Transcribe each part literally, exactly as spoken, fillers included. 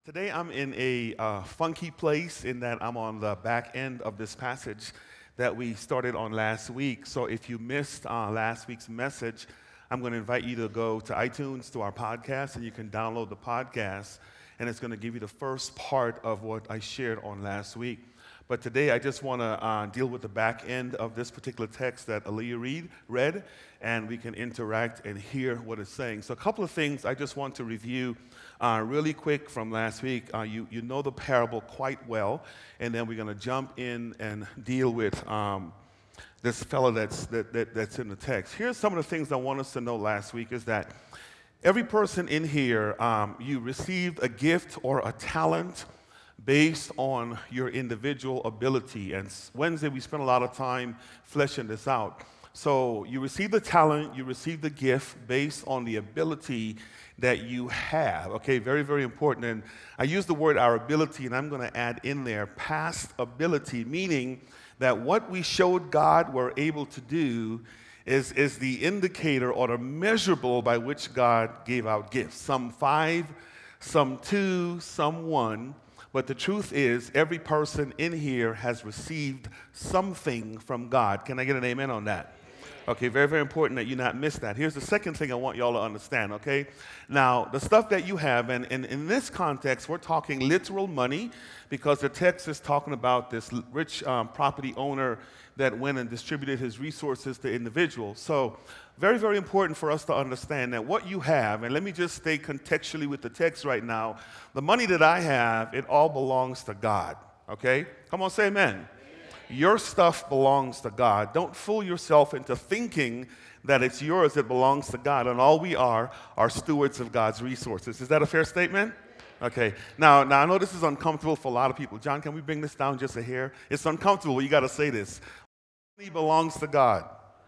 Today I'm in a uh, funky place in that I'm on the back end of this passage that we started on last week. So if you missed uh, last week's message, I'm going to invite you to go to iTunes, to our podcast, and you can download the podcast, and it's going to give you the first part of what I shared on last week. But today I just want to uh, deal with the back end of this particular text that Aaliyah read, read, and we can interact and hear what it's saying. So a couple of things I just want to review uh, really quick from last week. Uh, you, you know the parable quite well, and then we're going to jump in and deal with um, this fellow that's, that, that, that's in the text. Here's some of the things I want us to know last week is that every person in here, um, you received a gift or a talent based on your individual ability. And Wednesday, we spent a lot of time fleshing this out. So you receive the talent, you receive the gift based on the ability that you have. Okay, very, very important. And I use the word our ability, and I'm going to add in there past ability, meaning that what we showed God we're able to do is, is the indicator or the measurable by which God gave out gifts. Some five, some two, some one. But the truth is, every person in here has received something from God. Can I get an amen on that? Okay, very, very important that you not miss that. Here's the second thing I want y'all to understand, okay? Now, the stuff that you have, and, and in this context, we're talking literal money because the text is talking about this rich um, property owner that went and distributed his resources to individuals. So very, very important for us to understand that what you have, and let me just stay contextually with the text right now, the money that I have, it all belongs to God, okay? Come on, say amen. Amen. Your stuff belongs to God. Don't fool yourself into thinking that it's yours, it belongs to God, and all we are are stewards of God's resources. Is that a fair statement? Okay. Now, now I know this is uncomfortable for a lot of people. John, can we bring this down just a hair? It's uncomfortable. You got to say this. Money belongs to God.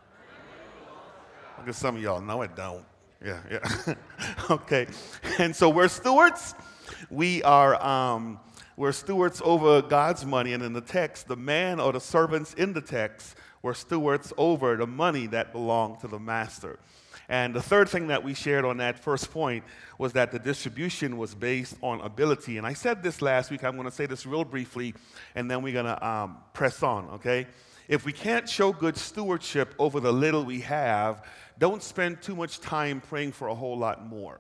Look at some of y'all. No, it don't. Yeah, yeah. Okay. And so we're stewards. We are um, we're stewards over God's money. And in the text, the man or the servants in the text were stewards over the money that belonged to the master. And the third thing that we shared on that first point was that the distribution was based on ability. And I said this last week. I'm going to say this real briefly, and then we're going to um, press on, okay? If we can't show good stewardship over the little we have, don't spend too much time praying for a whole lot more.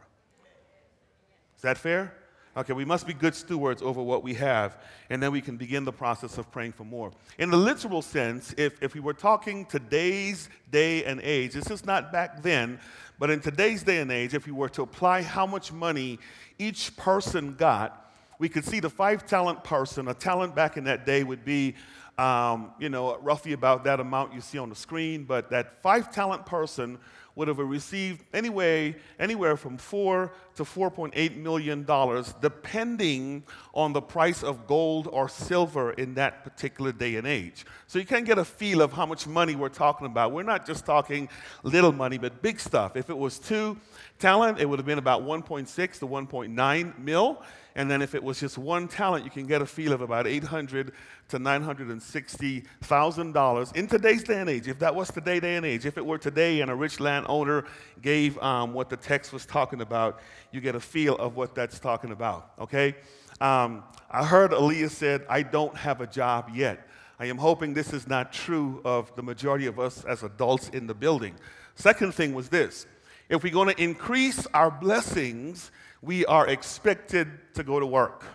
Is that fair? Okay, we must be good stewards over what we have, and then we can begin the process of praying for more. In the literal sense, if, if we were talking today's day and age, this is not back then, but in today's day and age, if we were to apply how much money each person got, we could see the five-talent person, a talent back in that day would be Um, you know, roughly about that amount you see on the screen, but that five-talent person would have received anyway, anywhere from four to four point eight million dollars, depending on the price of gold or silver in that particular day and age. So you can get a feel of how much money we're talking about. We're not just talking little money, but big stuff. If it was two talent, it would have been about one point six to one point nine mil. And then if it was just one talent, you can get a feel of about eight hundred to nine hundred sixty thousand dollars in today's day and age. If that was today's day and age, if it were today and a rich landowner gave um, what the text was talking about, you get a feel of what that's talking about, okay? Um, I heard Aaliyah said, I don't have a job yet. I am hoping this is not true of the majority of us as adults in the building. Second thing was this. If we're going to increase our blessings, we are expected to go to work.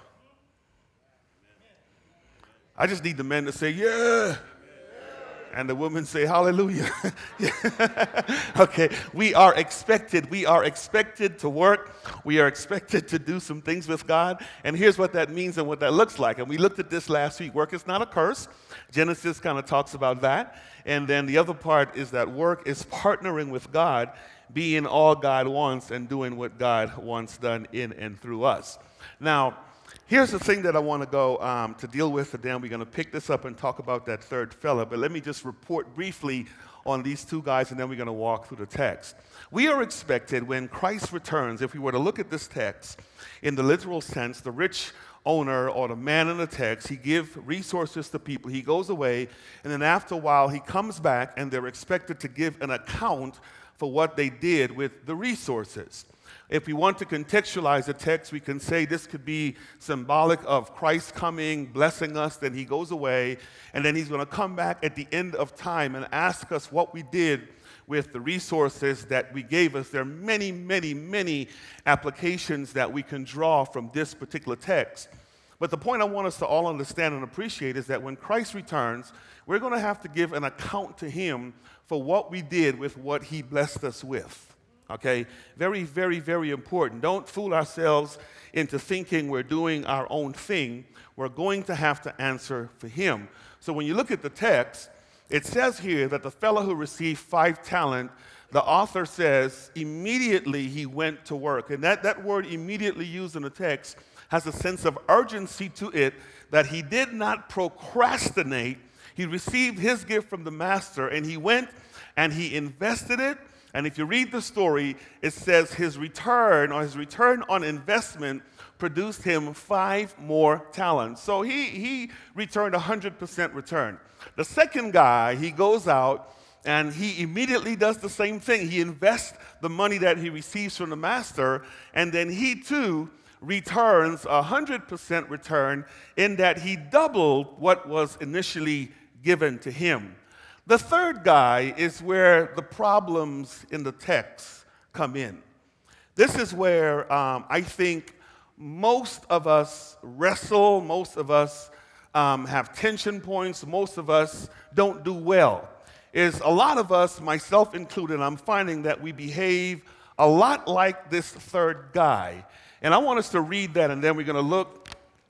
I just need the men to say, yeah. And the women say, hallelujah. Okay, we are expected. We are expected to work. We are expected to do some things with God. And here's what that means and what that looks like. And we looked at this last week. Work is not a curse. Genesis kind of talks about that. And then the other part is that work is partnering with God, being all God wants and doing what God wants done in and through us. Now, here's the thing that I want to go um, to deal with today. We're going to pick this up and talk about that third fella. But let me just report briefly on these two guys, and then we're going to walk through the text. We are expected when Christ returns, if we were to look at this text in the literal sense, the rich owner or the man in the text, he gives resources to people. He goes away, and then after a while, he comes back, and they're expected to give an account for what they did with the resources. If we want to contextualize the text, we can say this could be symbolic of Christ coming, blessing us, then he goes away, and then he's going to come back at the end of time and ask us what we did with the resources that we gave us. There are many, many, many applications that we can draw from this particular text. But the point I want us to all understand and appreciate is that when Christ returns, we're going to have to give an account to him for what we did with what he blessed us with. Okay? Very, very, very important. Don't fool ourselves into thinking we're doing our own thing. We're going to have to answer for him. So when you look at the text, it says here that the fellow who received five talent, the author says, immediately he went to work. And that, that word immediately used in the text has a sense of urgency to it, that he did not procrastinate. He received his gift from the master, and he went and he invested it. And if you read the story, it says his return, or his return on investment, produced him five more talents. So he, he returned one hundred percent return. The second guy, he goes out and he immediately does the same thing. He invests the money that he receives from the master, and then he too returns a one hundred percent return, in that he doubled what was initially given to him. The third guy is where the problems in the text come in. This is where um, I think most of us wrestle, most of us um, have tension points, most of us don't do well. Is a lot of us, myself included, I'm finding that we behave a lot like this third guy. And I want us to read that, and then we're going to look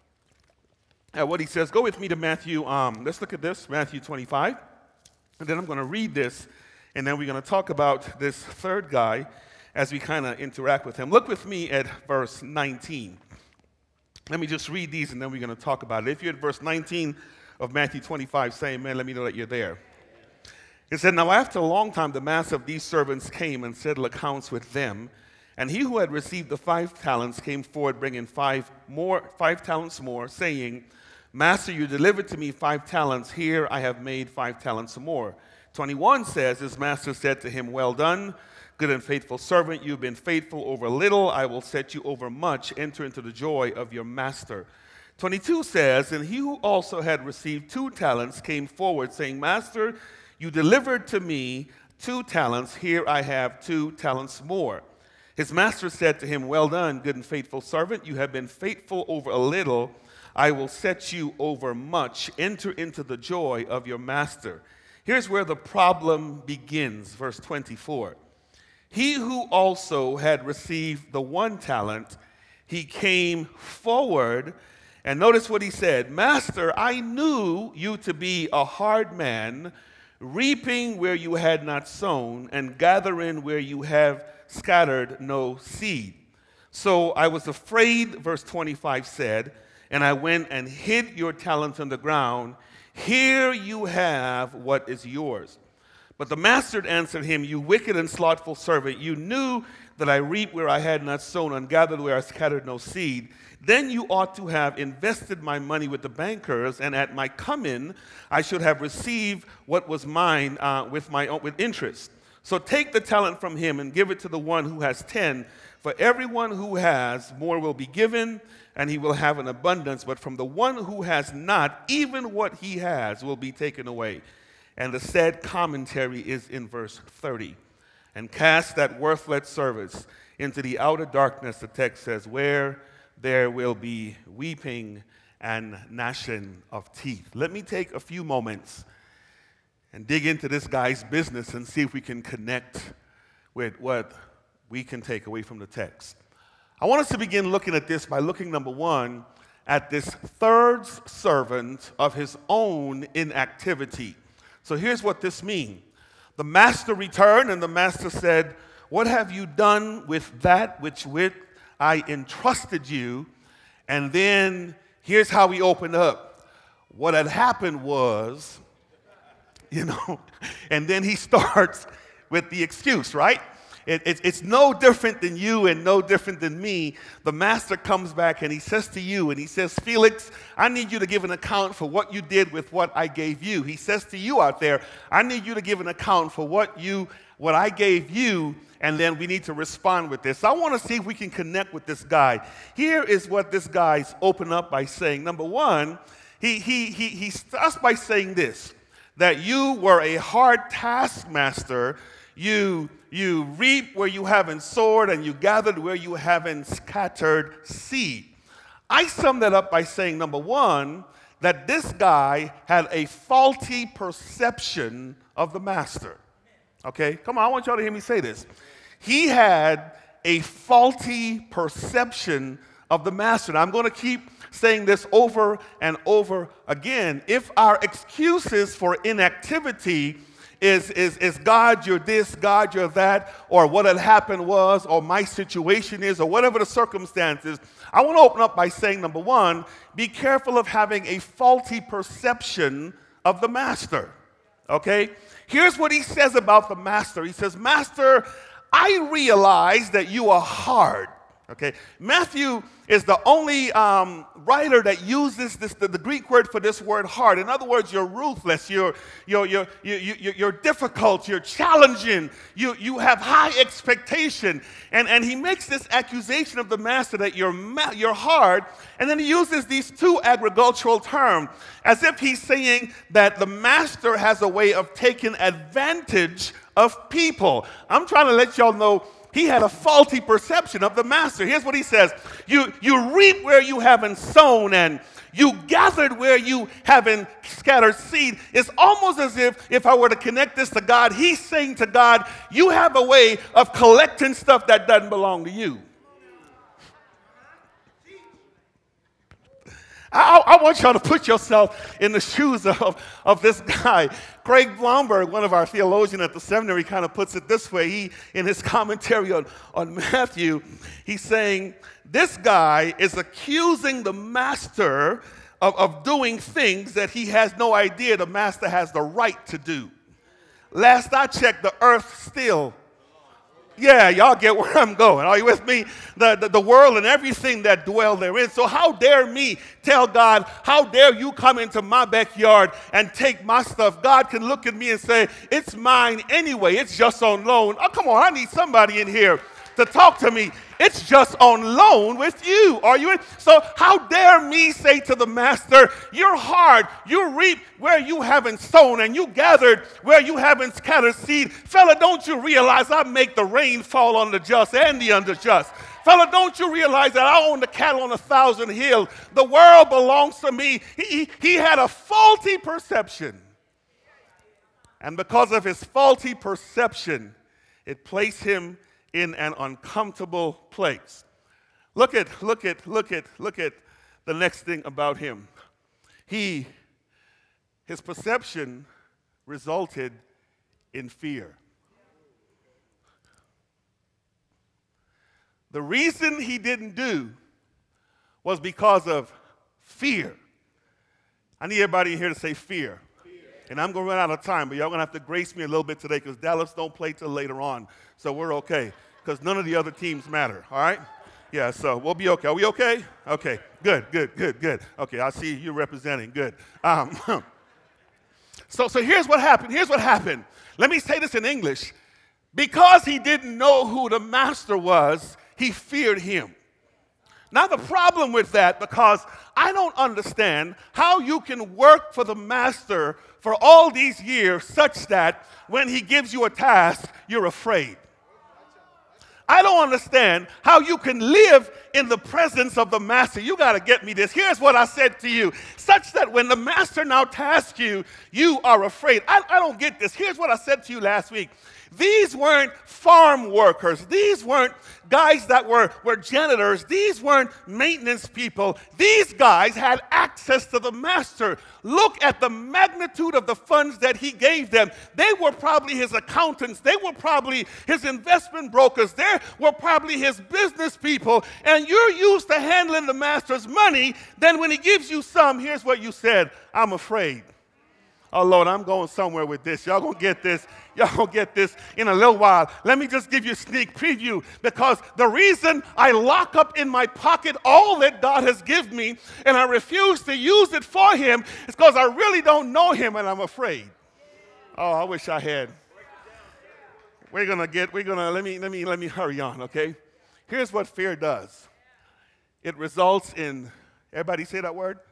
at what he says. Go with me to Matthew. Um, let's look at this, Matthew twenty-five. And then I'm going to read this, and then we're going to talk about this third guy as we kind of interact with him. Look with me at verse nineteen. Let me just read these, and then we're going to talk about it. If you're at verse nineteen of Matthew twenty-five, say amen. Let me know that you're there. It said, "Now after a long time, the master of these servants came and settled accounts with them. And he who had received the five talents came forward, bringing five more, five talents more, saying, 'Master, you delivered to me five talents. Here I have made five talents more.' twenty-one says, his master said to him, 'Well done, good and faithful servant. You've been faithful over little. I will set you over much. Enter into the joy of your master.' twenty-two says, and he who also had received two talents came forward, saying, 'Master, you delivered to me two talents. Here I have two talents more.' His master said to him, 'Well done, good and faithful servant. You have been faithful over a little. I will set you over much. Enter into the joy of your master.' Here's where the problem begins, verse twenty-four. He who also had received the one talent, he came forward, and notice what he said, 'Master, I knew you to be a hard man, reaping where you had not sown, and gathering where you have scattered no seed. So I was afraid,' verse twenty-five said, 'and I went and hid your talent on the ground. Here you have what is yours.' But the master answered him, 'You wicked and slothful servant, you knew that I reap where I had not sown and gathered where I scattered no seed. Then you ought to have invested my money with the bankers, and at my coming I should have received what was mine uh, with my own, with interest. So take the talent from him and give it to the one who has ten. For everyone who has, more will be given, and he will have an abundance. But from the one who has not, even what he has will be taken away.' And the said commentary is in verse thirty. 'And cast that worthless servant into the outer darkness,' the text says, 'where there will be weeping and gnashing of teeth.'" Let me take a few moments and dig into this guy's business and see if we can connect with what we can take away from the text. I want us to begin looking at this by looking, number one, at this third servant of his own inactivity. So here's what this means. The master returned, and the master said, "What have you done with that which with I entrusted you?" And then here's how we open up. What had happened was, you know, and then he starts with the excuse, right? it, it, it's no different than you and no different than me. The master comes back and he says to you, and he says, Felix, I need you to give an account for what you did with what I gave you. He says to you out there, I need you to give an account for what you, what I gave you, and then we need to respond with this. So I want to see if we can connect with this guy. Here is what this guy's opened up by saying. Number one, he, he, he, he starts by saying this, that you were a hard taskmaster. You, you reap where you haven't sowed, and you gathered where you haven't scattered seed. I sum that up by saying, number one, that this guy had a faulty perception of the master. Okay, come on, I want y'all to hear me say this. He had a faulty perception of the master. And I'm going to keep saying this over and over again. If our excuses for inactivity is, is, is God, you're this, God, you're that, or what had happened was, or my situation is, or whatever the circumstances, I want to open up by saying, number one, be careful of having a faulty perception of the master. Okay? Here's what he says about the master. He says, Master, I realize that you are hard. Okay, Matthew is the only um, writer that uses this, the, the Greek word for this word hard. In other words, you're ruthless, you're, you're, you're, you, you, you're difficult, you're challenging, you, you have high expectation. And, and he makes this accusation of the master that you're, ma- you're hard, and then he uses these two agricultural terms as if he's saying that the master has a way of taking advantage of people. I'm trying to let y'all know he had a faulty perception of the master. Here's what he says. You, you reap where you haven't sown, and you gathered where you haven't scattered seed. It's almost as if, if I were to connect this to God, he's saying to God, you have a way of collecting stuff that doesn't belong to you. I, I want y'all to put yourself in the shoes of, of this guy. Craig Blomberg, one of our theologians at the seminary, kind of puts it this way. He, in his commentary on, on Matthew, he's saying, this guy is accusing the master of, of doing things that he has no idea the master has the right to do. Last I checked, the earth still. Yeah, y'all get where I'm going. Are you with me? The, the, the world and everything that dwell therein. So how dare me tell God, how dare you come into my backyard and take my stuff? God can look at me and say, it's mine anyway. It's just on loan. Oh, come on, I need somebody in here to talk to me. It's just on loan with you. Are you in? So how dare me say to the master, you're hard, you reap where you haven't sown, and you gathered where you haven't scattered seed. Fella, don't you realize I make the rain fall on the just and the unjust? Fella, don't you realize that I own the cattle on a thousand hills? The world belongs to me. He, he, he had a faulty perception. And because of his faulty perception, it placed him in an uncomfortable place. Look at, look at, look at, look at the next thing about him. He, his perception resulted in fear. The reason he didn't do was because of fear. I need everybody in here to say fear. And I'm going to run out of time, but y'all going to have to grace me a little bit today because Dallas don't play till later on. So we're okay because none of the other teams matter, all right? Yeah, so we'll be okay. Are we okay? Okay, good, good, good, good. Okay, I see you representing. Good. Um, so, so here's what happened. Here's what happened. Let me say this in English. Because he didn't know who the master was, he feared him. Now, the problem with that, because I don't understand how you can work for the master for all these years such that when he gives you a task, you're afraid. I don't understand how you can live in the presence of the master. You got to get me this. Here's what I said to you. Such that when the master now tasks you, you are afraid. I, I don't get this. Here's what I said to you last week. These weren't farm workers. These weren't guys that were, were janitors. These weren't maintenance people. These guys had access to the master. Look at the magnitude of the funds that he gave them. They were probably his accountants. They were probably his investment brokers. They were probably his business people. And you're used to handling the master's money. Then when he gives you some, here's what you said, I'm afraid. Oh, Lord, I'm going somewhere with this. Y'all going to get this. Y'all going to get this in a little while. Let me just give you a sneak preview, because the reason I lock up in my pocket all that God has given me and I refuse to use it for him is because I really don't know him and I'm afraid. Oh, I wish I had. We're going to get, we're going to, let me, let me, let me hurry on, okay? Here's what fear does. It results in, everybody say that word?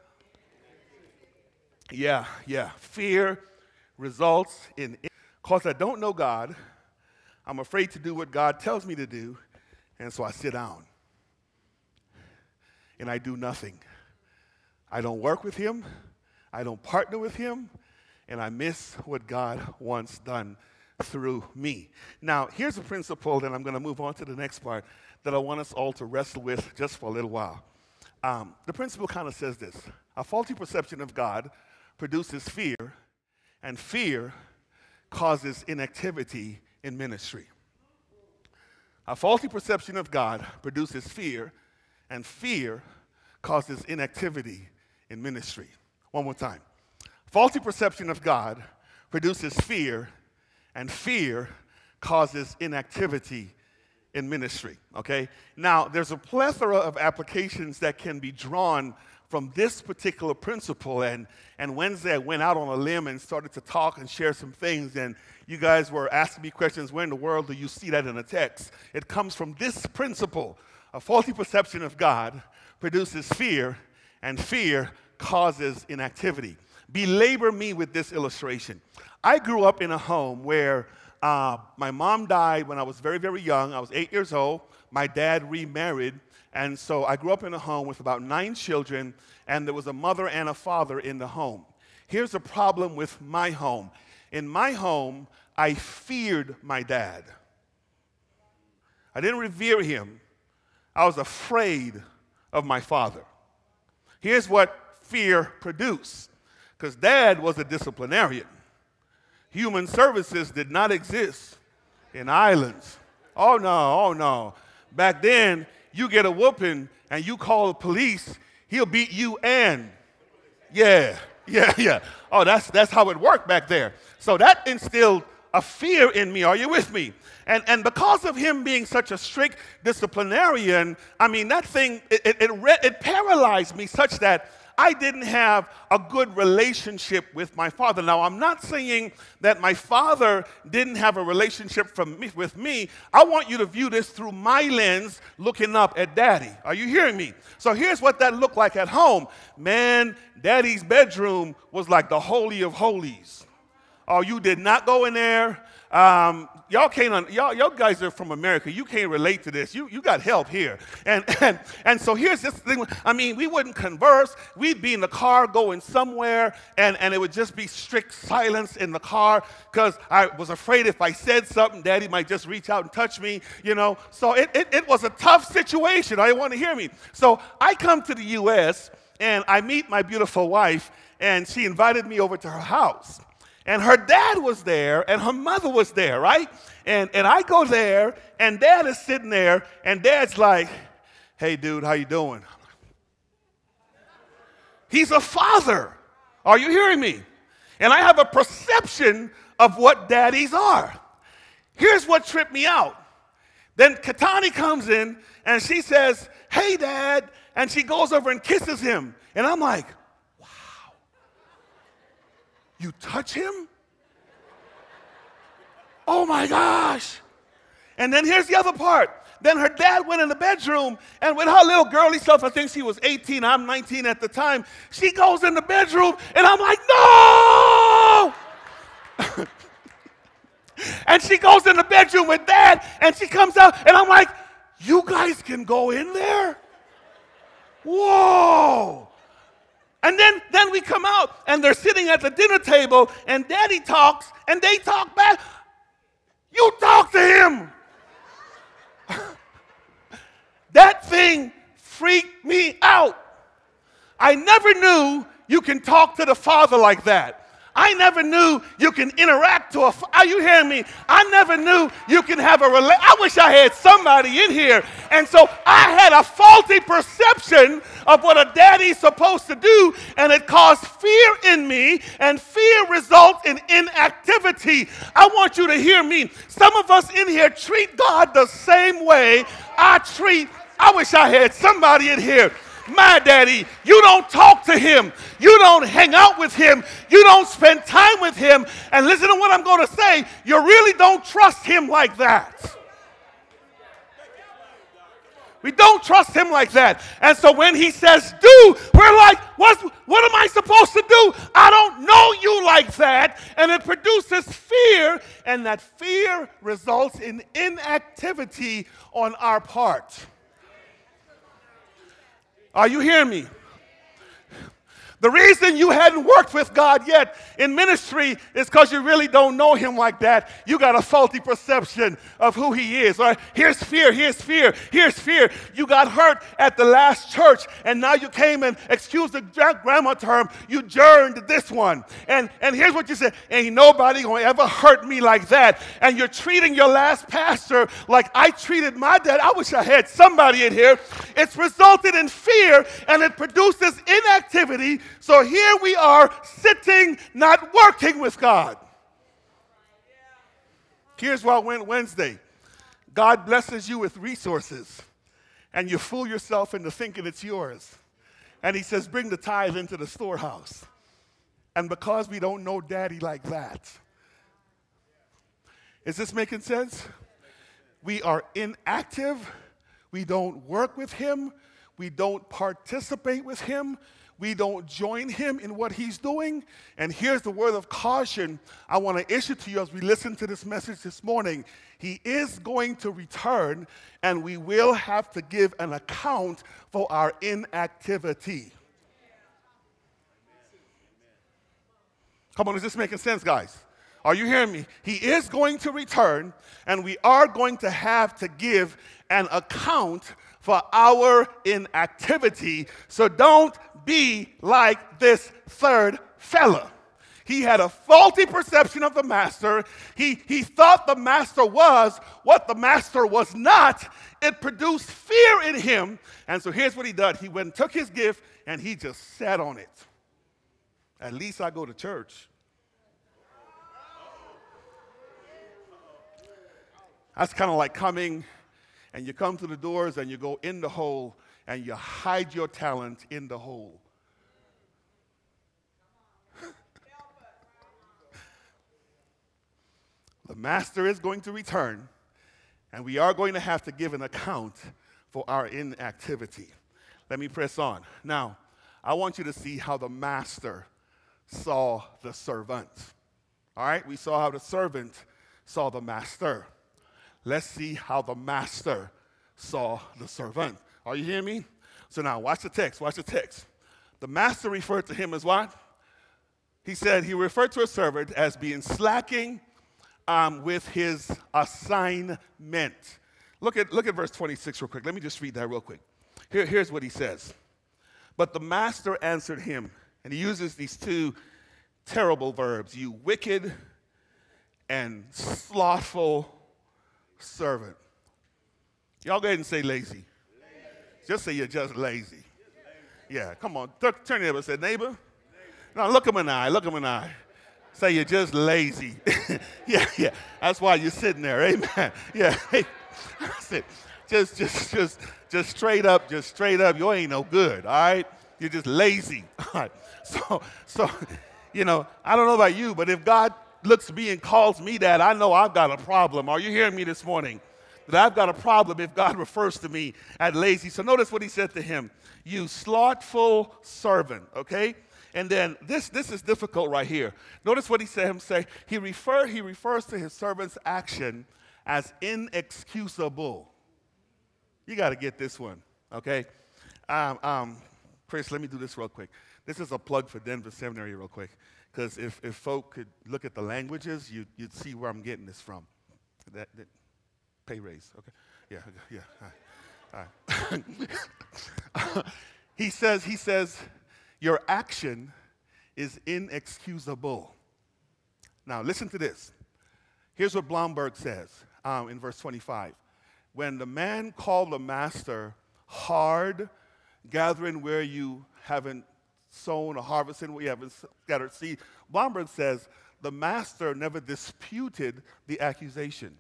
Yeah, yeah. Fear results in, because I don't know God, I'm afraid to do what God tells me to do, and so I sit down. And I do nothing. I don't work with him, I don't partner with him, and I miss what God wants done through me. Now, here's a principle, and I'm going to move on to the next part, that I want us all to wrestle with just for a little while. Um, the principle kind of says this: a faulty perception of God produces fear, and fear causes inactivity in ministry. A faulty perception of God produces fear, and fear causes inactivity in ministry. One more time. Faulty perception of God produces fear, and fear causes inactivity in ministry, okay? Now, there's a plethora of applications that can be drawn from this particular principle, and, and Wednesday I went out on a limb and started to talk and share some things, and you guys were asking me questions, where in the world do you see that in a text? It comes from this principle. A faulty perception of God produces fear, and fear causes inactivity. Belabor me with this illustration. I grew up in a home where uh, my mom died when I was very, very young. I was eight years old. My dad remarried. And so I grew up in a home with about nine children, and there was a mother and a father in the home. Here's the problem with my home. In my home, I feared my dad. I didn't revere him. I was afraid of my father. Here's what fear produced, because dad was a disciplinarian. Human services did not exist in islands. Oh, no, oh, no. Back then, you get a whooping and you call the police, he'll beat you and, yeah, yeah, yeah. Oh, that's, that's how it worked back there. So that instilled a fear in me. Are you with me? And, and because of him being such a strict disciplinarian, I mean, that thing, it, it, it, re- it paralyzed me such that I didn't have a good relationship with my father. Now, I'm not saying that my father didn't have a relationship from me, with me. I want you to view this through my lens, looking up at daddy. Are you hearing me? So here's what that looked like at home. Man, daddy's bedroom was like the holy of holies. Oh, you did not go in there. Um, y'all can't, y'all, y'all guys are from America. You can't relate to this. You, you got help here. And, and, and so here's this thing. I mean, we wouldn't converse. We'd be in the car going somewhere, and, and it would just be strict silence in the car because I was afraid if I said something, Daddy might just reach out and touch me, you know. So it, it, it was a tough situation. I want to hear me. So I come to the U S, and I meet my beautiful wife, and she invited me over to her house. And her dad was there, and her mother was there, right? And, and I go there, and dad is sitting there, and dad's like, hey, dude, how you doing? He's a father. Are you hearing me? And I have a perception of what daddies are. Here's what tripped me out. Then Kotane comes in, and she says, hey, Dad, and she goes over and kisses him. And I'm like, you touch him? Oh my gosh. And then here's the other part. Then her dad went in the bedroom, and with her little girly self, I think she was eighteen, I'm nineteen at the time, she goes in the bedroom, and I'm like, no! And she goes in the bedroom with dad, and she comes out, and I'm like, you guys can go in there? Whoa! And then, then we come out, and they're sitting at the dinner table, and daddy talks, and they talk back. You talk to him. That thing freaked me out. I never knew you can talk to the father like that. I never knew you can interact to a, are you hearing me? I never knew you can have a relation. I wish I had somebody in here. And so I had a faulty perception of what a daddy's supposed to do, and it caused fear in me, and fear results in inactivity. I want you to hear me. Some of us in here treat God the same way I treat, I wish I had somebody in here. My daddy, you don't talk to him. You don't hang out with him. You don't spend time with him. And listen to what I'm going to say. You really don't trust him like that. We don't trust him like that. And so when he says do, we're like, what, what am I supposed to do? I don't know you like that. And it produces fear. And that fear results in inactivity on our part. Are you hearing me? The reason you hadn't worked with God yet in ministry is because you really don't know him like that. You got a faulty perception of who he is. All right? Here's fear, here's fear, here's fear. You got hurt at the last church, and now you came and, excuse the grammar term, you journed this one. And, and here's what you said, ain't nobody gonna ever hurt me like that. And you're treating your last pastor like I treated my dad. I wish I had somebody in here. It's resulted in fear, and it produces inactivity. So here we are sitting, not working with God. Here's what went Wednesday. God blesses you with resources, and you fool yourself into thinking it's yours. And he says, bring the tithe into the storehouse. And because we don't know daddy like that, is this making sense? We are inactive. We don't work with him. We don't participate with him. We don't join him in what he's doing. And here's the word of caution I want to issue to you as we listen to this message this morning. He is going to return, and we will have to give an account for our inactivity. Come on, is this making sense, guys? Are you hearing me? He is going to return, and we are going to have to give an account for our inactivity. So don't be like this third fella. He had a faulty perception of the master. He, he thought the master was what the master was not. It produced fear in him. And so here's what he did. He went and took his gift, and he just sat on it. At least I go to church. That's kind of like coming, and you come to the doors, and you go in the hole, and you hide your talent in the hole. The master is going to return, and we are going to have to give an account for our inactivity. Let me press on. Now, I want you to see how the master saw the servant. All right? We saw how the servant saw the master. Let's see how the master saw the servant. Are you hearing me? So now, watch the text. Watch the text. The master referred to him as what? He said he referred to a servant as being slacking um, with his assignment. Look at, look at verse twenty-six real quick. Let me just read that real quick. Here, here's what he says. But the master answered him, and he uses these two terrible verbs, you wicked and slothful servant. Y'all go ahead and say lazy. lazy. Just say you're just lazy. lazy. Yeah, come on. Turn to your neighbor and say, neighbor. No, look him in the eye. Look him in the eye. Say you're just lazy. yeah, yeah. That's why you're sitting there. Amen. Yeah. Hey, that's it. Just, just, just, just straight up, just straight up. You ain't no good. All right. You're just lazy. All right. So, so, you know, I don't know about you, but if God looks at me and calls me that, I know I've got a problem. Are you hearing me this morning? That I've got a problem if God refers to me as lazy. So notice what he said to him. You slothful servant, okay? And then this, this is difficult right here. Notice what he said him say. He, refer, he refers to his servant's action as inexcusable. You got to get this one, okay? Um, um, Chris, let me do this real quick. This is a plug for Denver Seminary real quick. Because if, if folk could look at the languages, you, you'd see where I'm getting this from. That, that pay raise, okay? Yeah, yeah, all right. All right. he says, he says, your action is inexcusable. Now, listen to this. Here's what Blomberg says um, in verse twenty-five. When the man called the master hard, gathering where you haven't sown or harvesting where you haven't scattered seed, Blomberg says the master never disputed the accusation.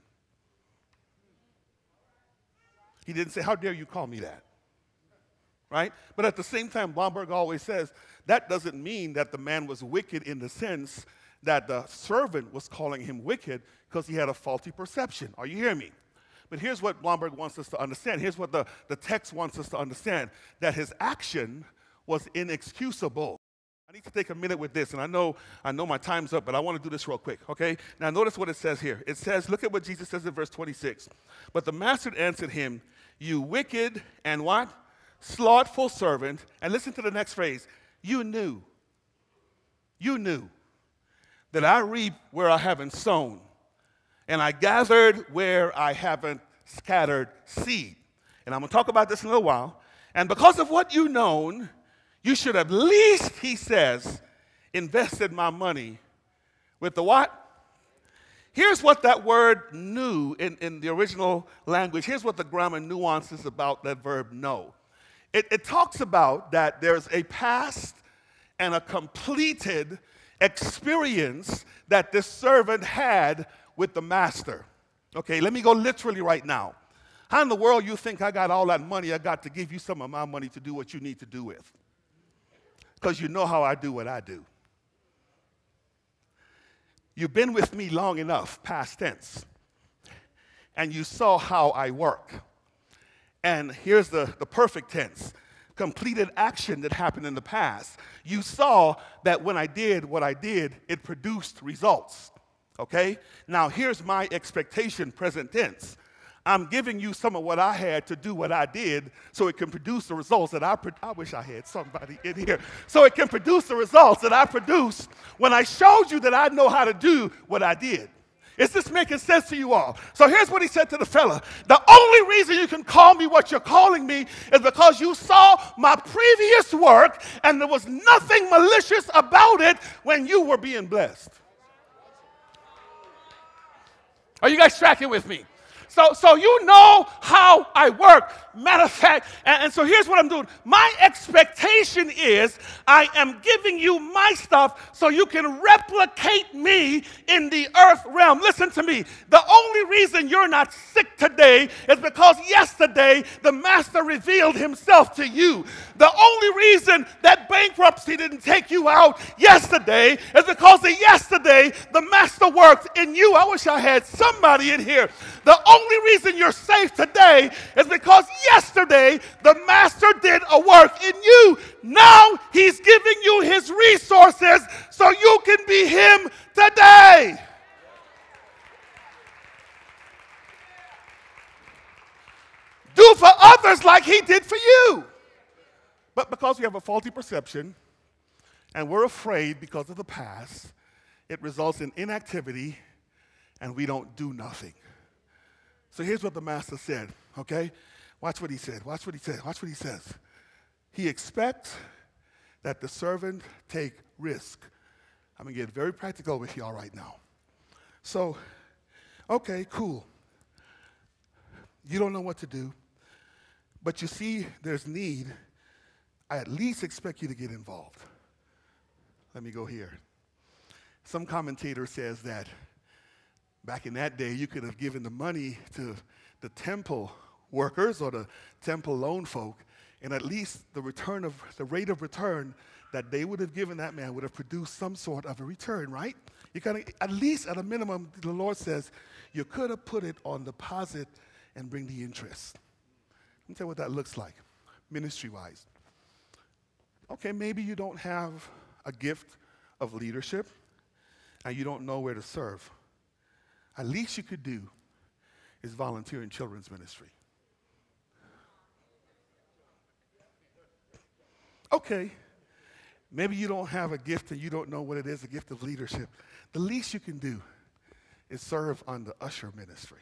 He didn't say, how dare you call me that? Right? But at the same time, Blomberg always says that doesn't mean that the man was wicked in the sense that the servant was calling him wicked because he had a faulty perception. Are you hearing me? But here's what Blomberg wants us to understand. Here's what the, the text wants us to understand, that his action was inexcusable. I need to take a minute with this, and I know, I know my time's up, but I want to do this real quick, okay? Now notice what it says here. It says, look at what Jesus says in verse twenty-six. But the master answered him, you wicked and what? Slothful servant. And listen to the next phrase. You knew. You knew that I reap where I haven't sown, and I gathered where I haven't scattered seed. And I'm going to talk about this in a little while. And because of what you known, you should at least, he says, invested my money with the what? Here's what that word knew in, in the original language. Here's what the grammar nuances about that verb know. It, it talks about that there's a past and a completed experience that this servant had with the master. Okay, let me go literally right now. How in the world you think I got all that money I got to give you some of my money to do what you need to do with? Because you know how I do what I do. You've been with me long enough, past tense, and you saw how I work. And here's the, the perfect tense, completed action that happened in the past. You saw that when I did what I did, it produced results, okay? Now here's my expectation, present tense. I'm giving you some of what I had to do what I did so it can produce the results that I pro- I wish I had somebody in here. So it can produce the results that I produced when I showed you that I know how to do what I did. Is this making sense to you all? So here's what he said to the fella. The only reason you can call me what you're calling me is because you saw my previous work and there was nothing malicious about it when you were being blessed. Are you guys tracking with me? So, so you know how I work. Matter of fact, and, and so here's what I'm doing. My expectation is I am giving you my stuff so you can replicate me in the earth realm. Listen to me. The only reason you're not sick today is because yesterday the master revealed himself to you. The only reason that bankruptcy didn't take you out yesterday is because of yesterday the master worked in you. I wish I had somebody in here. The only reason you're safe today is because yesterday the master did a work in you. Now he's giving you his resources so you can be him today. Do for others like he did for you. But because we have a faulty perception and we're afraid because of the past, it results in inactivity and we don't do nothing. So here's what the master said, okay? Watch what he said. Watch what he said. Watch what he says. He expects that the servant take risk. I'm going to get very practical with y'all right now. So, okay, cool. You don't know what to do, but you see there's need. I at least expect you to get involved. Let me go here. Some commentator says that back in that day, you could have given the money to the temple workers or the temple loan folk, and at least the return of the rate of return that they would have given that man would have produced some sort of a return, right? You gotta, at least at a minimum, the Lord says you could have put it on deposit and bring the interest. Let me tell you what that looks like, ministry-wise. Okay, maybe you don't have a gift of leadership and you don't know where to serve. At least you could do is volunteer in children's ministry. Okay, maybe you don't have a gift and you don't know what it is, a gift of leadership. The least you can do is serve on the usher ministry.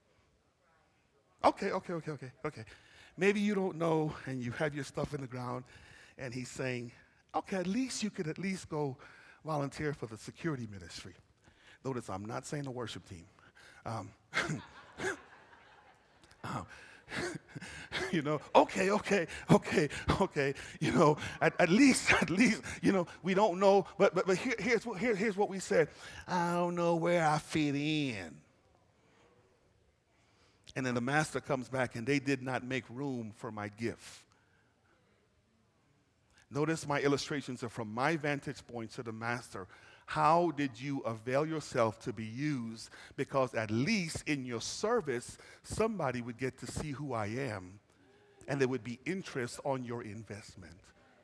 Okay, okay, okay, okay, okay. Maybe you don't know and you have your stuff in the ground and he's saying, okay, at least you could at least go volunteer for the security ministry. Notice I'm not saying the worship team. Um, um, you know, okay, okay, okay, okay. You know, at, at least, at least, you know, we don't know. But but but here, here's what here, here's what we said. I don't know where I fit in. And then the master comes back, and they did not make room for my gift. Notice my illustrations are from my vantage point to the master. How did you avail yourself to be used? Because at least in your service, somebody would get to see who I am, and there would be interest on your investment.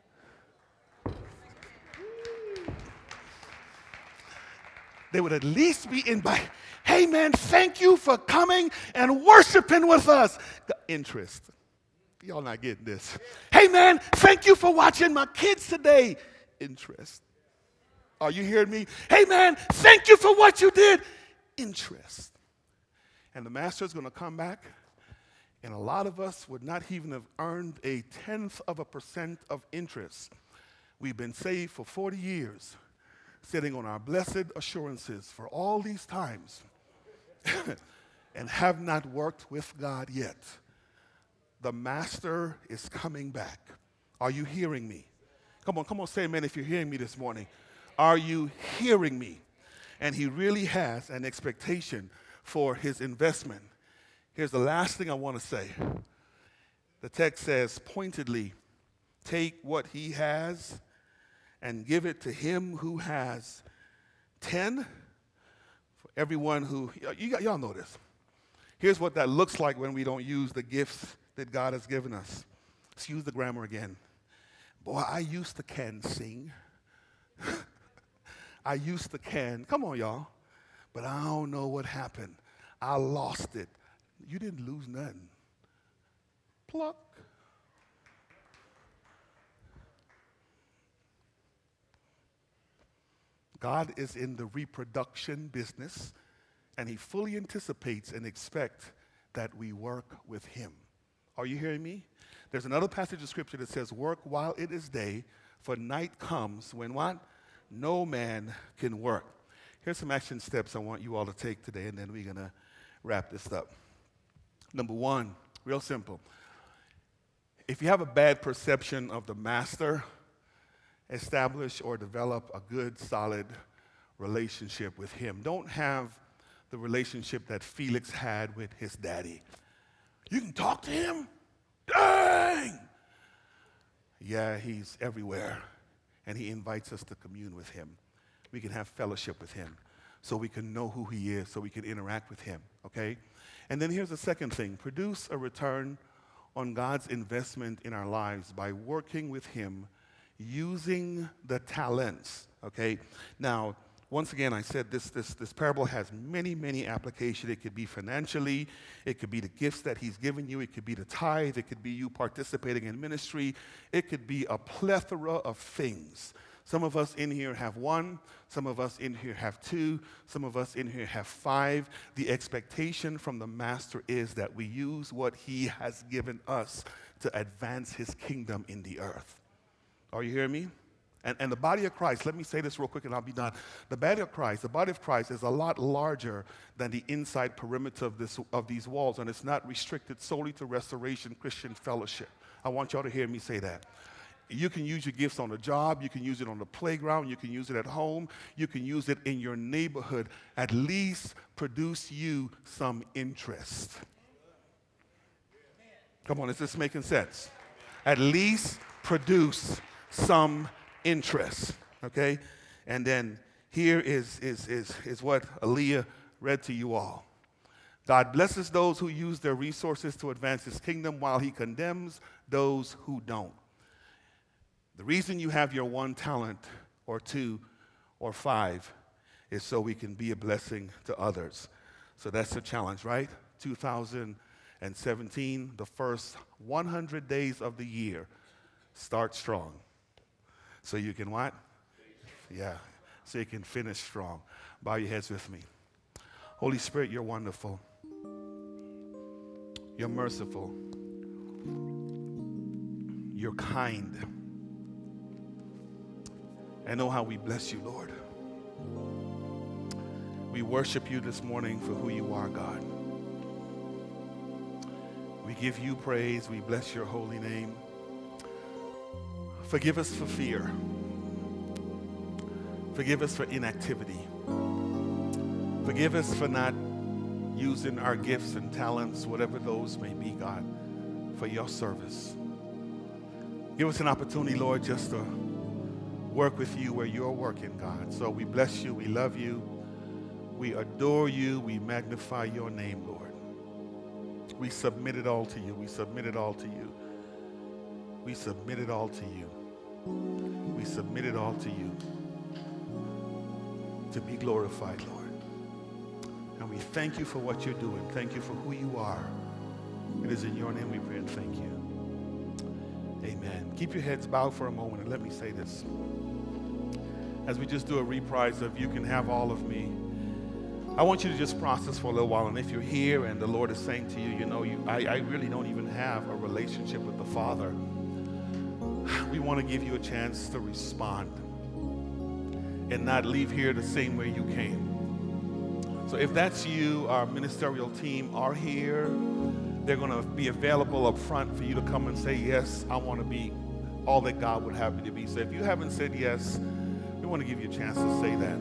They would at least be invited. Hey, man, thank you for coming and worshiping with us. The interest. Y'all not getting this. Hey, man, thank you for watching my kids today. Interest. Are you hearing me? Hey, man, thank you for what you did. Interest. And the master is going to come back, and a lot of us would not even have earned a tenth of a percent of interest. We've been saved for forty years, sitting on our blessed assurances for all these times, and have not worked with God yet. The master is coming back. Are you hearing me? Come on, come on, say amen if you're hearing me this morning. Are you hearing me? And he really has an expectation for his investment. Here's the last thing I want to say. The text says pointedly, take what he has and give it to him who has ten. For everyone who, you got, y'all know this. Here's what that looks like when we don't use the gifts that God has given us. Let's use the grammar again. Boy, I used to can sing. I used to can. Come on, y'all. But I don't know what happened. I lost it. You didn't lose nothing. Pluck. God is in the reproduction business, and he fully anticipates and expects that we work with him. Are you hearing me? There's another passage of scripture that says, work while it is day, for night comes when what? No man can work. Here's some action steps I want you all to take today, and then we're going to wrap this up. Number one, real simple. If you have a bad perception of the master, establish or develop a good, solid relationship with him. Don't have the relationship that Felix had with his daddy. You can talk to him? Dang! Yeah, he's everywhere, and he invites us to commune with him. We can have fellowship with him so we can know who he is, so we can interact with him, okay? And then here's the second thing. Produce a return on God's investment in our lives by working with him using the talents, okay? Now, once again, I said this, this, this parable has many, many applications. It could be financially. It could be the gifts that he's given you. It could be the tithe. It could be you participating in ministry. It could be a plethora of things. Some of us in here have one. Some of us in here have two. Some of us in here have five. The expectation from the master is that we use what he has given us to advance his kingdom in the earth. Are you hearing me? And, and the body of Christ, let me say this real quick and I'll be done. The body of Christ, the body of Christ is a lot larger than the inside perimeter of, this, of these walls, and it's not restricted solely to Restoration Christian Fellowship. I want y'all to hear me say that. You can use your gifts on the job. You can use it on the playground. You can use it at home. You can use it in your neighborhood. At least produce you some interest. Come on, is this making sense? At least produce some interest, okay? And then here is, is, is, is what Aaliyah read to you all. God blesses those who use their resources to advance his kingdom while he condemns those who don't. The reason you have your one talent or two or five is so we can be a blessing to others. So that's the challenge, right? two thousand seventeen, the first one hundred days of the year, start strong. So you can what? Yeah, so you can finish strong. Bow your heads with me. Holy Spirit, you're wonderful. You're merciful. You're kind. And know how we bless you, Lord. We We worship you this morning for who you are, God. We give you praise. We bless your holy name. Forgive us for fear. Forgive us for inactivity. Forgive us for not using our gifts and talents, whatever those may be, God, for your service. Give us an opportunity, Lord, just to work with you where you're working, God. So we bless you. We love you. We adore you. We magnify your name, Lord. We submit it all to you. We submit it all to you. We submit it all to you. We submit it all to you to be glorified, Lord. And we thank you for what you're doing. Thank you for who you are. It is in your name we pray and thank you. Amen. Keep your heads bowed for a moment and let me say this. As we just do a reprise of You Can Have All of Me, I want you to just process for a little while. And if you're here and the Lord is saying to you, you know, you, I, I really don't even have a relationship with the Father, we want to give you a chance to respond and not leave here the same way you came. So if that's you, our ministerial team are here. They're going to be available up front for you to come and say, yes, I want to be all that God would have me to be. So if you haven't said yes, we want to give you a chance to say that.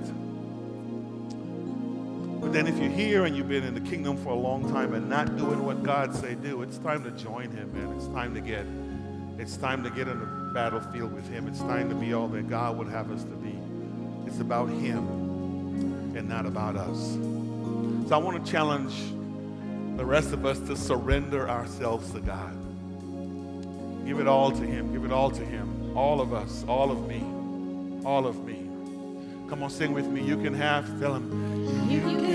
But then if you're here and you've been in the kingdom for a long time and not doing what God say do, it's time to join him, man. It's time to get, it's time to get in the battlefield with him. It's time to be all that God would have us to be. It's about him and not about us. So I want to challenge the rest of us to surrender ourselves to God. Give it all to him. Give it all to him. All of us. All of me. All of me. Come on, sing with me. You can have. Tell him. You can